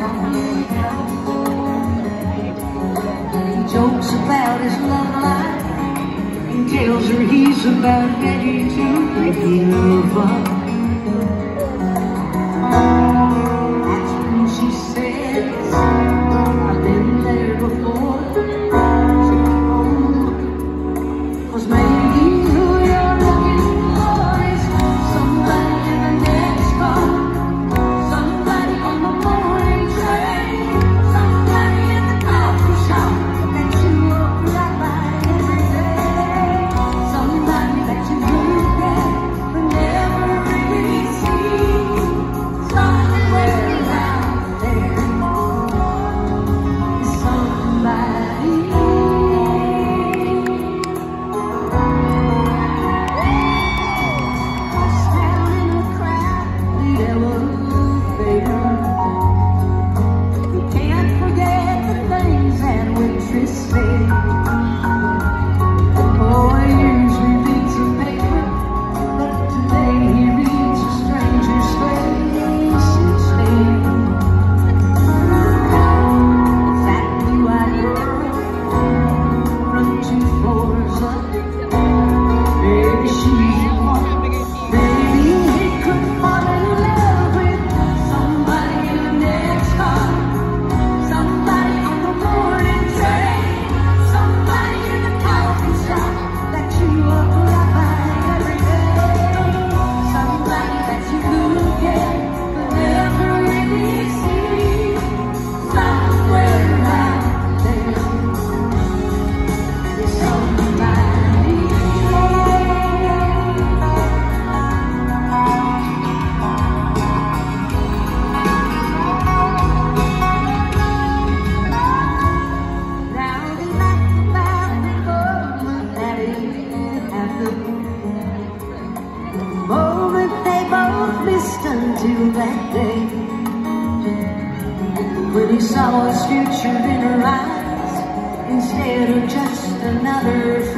He jokes about his love life and tells her he's about ready to give up. That's when she says, I've been there before. So keep on looking, 'cause maybe who you're looking for is somebody in the next car, somebody on the morning train, somebody in the coffee shop that you walk right by every day, somebody that you look at but never really see, somewhere around there is somebody. Until that day when he saw his future in her eyes instead of just another